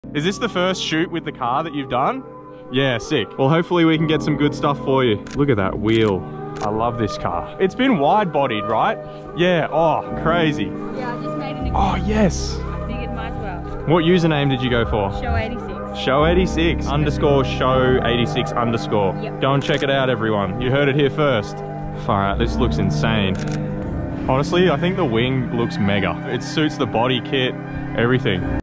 Is this the first shoot with the car that you've done? Yeah, sick. Well, hopefully we can get some good stuff for you. Look at that wheel. I love this car. It's been wide bodied, right? Yeah, oh, crazy. Yeah, I just made an account. Oh, yes. I figured might as well. What username did you go for? Show86. Show86 underscore show86 underscore. Yep. Go and check it out, everyone. You heard it here first. Far out, this looks insane. Honestly, I think the wing looks mega. It suits the body kit, everything.